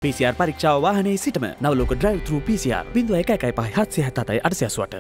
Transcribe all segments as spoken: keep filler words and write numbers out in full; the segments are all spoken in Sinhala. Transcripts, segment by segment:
P C R පරීක්ෂාව වාහනයේ සිටම Nawaloka drive through P C R zero एक एक पाँच सात सात सात आठ आठ आठ।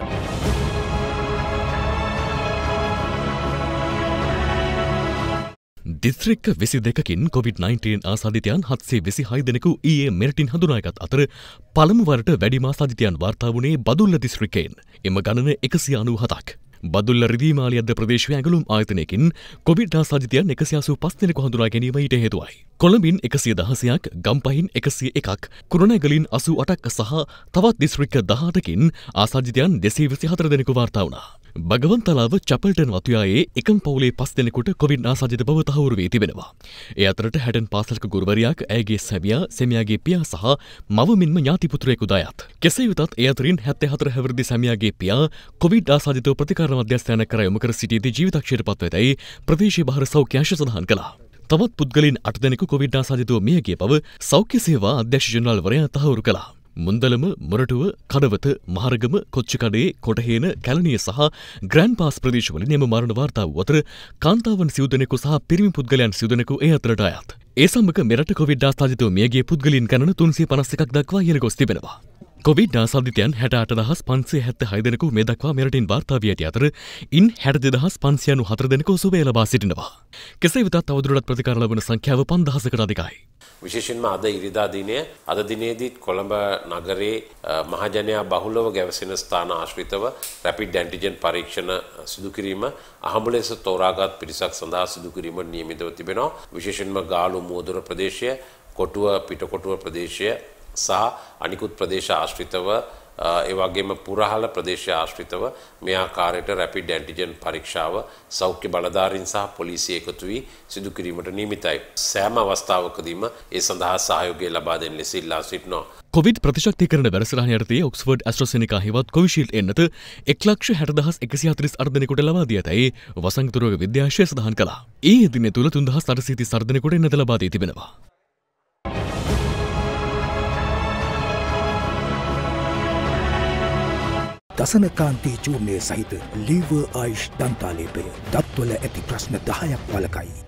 දිස්ත්‍රික්ක විසි දෙකකින් කොවිඩ් නයින්ටීන් ආසාදිතයන් හත්සිය විසිහය දෙනෙකු ඊයේ මෙරටින් හඳුනාගත් අතර පළමු වරට වැඩිම ආසාදිතයන් වාර්තා වුණේ බදුල්ල දිස්ත්‍රික්කයෙන්. එම ගණන එකසිය අනූහතක්. බදුල්ල රිදීමාලියද්ද ප්‍රදේශයේ ඇඟලුම් ආයතනයකින් කොවිඩ් ආසාදිතයන් එකසිය අසූ පහ දෙනෙකු හඳුනා ගැනීම ඊට හේතුවයි. කොළඹින් එකසිය දහසයක්, ගම්පහින් එකසිය එකක්, කුරුණෑගලින් අසූ අටක් සහ තවත් දිස්ත්‍රික්ක දහඅටකින් ආසාදිතයන් දෙසිය විසිහතර දෙනෙකු වාර්තා වුණා. බගවන්තලාව චැපල්ටන් වතුයායේ එකම පවුලේ පස් දෙනෙකුට කොවිඩ් ආසාදිත බව තහවුරු වී තිබෙනවා. ඒ අතරට හැටන් පාසලක ගුරුවරියක්, ඇයගේ සැමියා, සැමියාගේ පියා සහ මවමින්ම ඥාති පුත්‍රයෙකු දයාත්. කෙසේ වෙතත් ඒ අතරින් හැත්තෑ හතර හැවිරිදි සැමියාගේ පියා කොවිඩ් ආසාදිතව ප්‍රතිකාර මධ්‍යස්ථානයක් කර යොමු කර සිටියදී ජීවිතක්ෂයට පත්වෙතැයි ප්‍රදේශීය බහර සෞඛ්‍ය අංශ සඳහන් කළා. තවත් පුද්ගලයන් අට දෙනෙකු කොවිඩ් ආසාදිතව මිය ගිය බව සෞඛ්‍ය සේවා අධ්‍යක්ෂ ජනරාල්වරයා තහවුරු කළා. මුන්දලම, මොරටුව, කඩවත, මහරගම, කොච්චකඩේ, කොටහේන, කැලණිය සහ ග්‍රෑන්ඩ් පාස් ප්‍රදේශවලින් එම මරණ වාර්තා වූ අතර කාන්තාවන් සිව් දෙනෙකු සහ පිරිමි පුද්ගලයන් සිව් දෙනෙකු ඒ අතරට අයත්. ඒ සමග මෙරට කොවිඩ් ආසාදිතව මියගිය පුද්ගලයන් ගණන තුන්සිය පනස් එකක් දක්වා ඉහළ ගොස් තිබෙනවා. කොවිඩ් ආසාදිතයන් හැට අට දහස් පන්සිය හැත්තෑ හය දෙනෙකු මේ දක්වා මෙරටින් වාර්තා වී ඇති අතර ඉන් හැට දෙදහස් පන්සිය අනූහතර දෙනෙකු සුවය ලබා සිටිනවා. කෙසේ වෙතත් තවදුරටත් ප්‍රතිකාර ලබන සංඛ්‍යාව පන්දහසකට අධිකයි. විශේෂයෙන්ම අද ඉරිදා දිනය අද දිනේදීත් කොළඹ නගරේ මහජනයා බහුලව ගැවසෙන ස්ථාන ආශ්‍රිතව රැපිඩ් ඇන්ටිජන් පරීක්ෂණ සිදු කිරීම අහඹ ලෙස තෝරාගත් පිරිසක් සඳහා සිදු කිරීම නියමිතව තිබෙනවා. විශේෂයෙන්ම ගාලු මුවදුර ප්‍රදේශය, කොටුව පිටකොටුව ප්‍රදේශය සහ අනිකුත් ප්‍රදේශ ආශ්‍රිතව ඒ වගේම පුරහල ප්‍රදේශ ආශ්‍රිතව මේ ආකාරයට රැපිඩ් ඇන්ටිජන් පරීක්ෂාව සෞඛ්‍ය බලධාරීන් සහ පොලිසිය එකතු වී සිදු කිරීමට නියමිතයි. සෑම අවස්ථාවකදීම ඒ සඳහා සහයෝගය ලබා දෙන ලෙස ඉල්ලා සිටිනවා. කොවිඩ් ප්‍රතිශක්තිකරණ වැඩසටහන යටතේ ඔක්ස්ෆර්ඩ් ඇස්ට්‍රාසෙනිකා හෙවත් කොවිෂීල්ඩ් එන්නත එක් ලක්ෂ හැට දහස් එකසිය හතළිස් අට දෙනෙකුට ලබා දී ඇතැයි වසංගත රෝග විද්‍යාංශය සඳහන් කළා. ඊයේ දින තුල තුන් දහස් අටසිය තිස් අට දෙනෙකුට එන්නත ලබා දී තිබෙනවා. දසනකාන්ති චූර්ණය සහිත ලීවර් ආයුෂ් දන්තාලේපය දත්වල ඇති ප්‍රශ්න දහයක් වළකයි.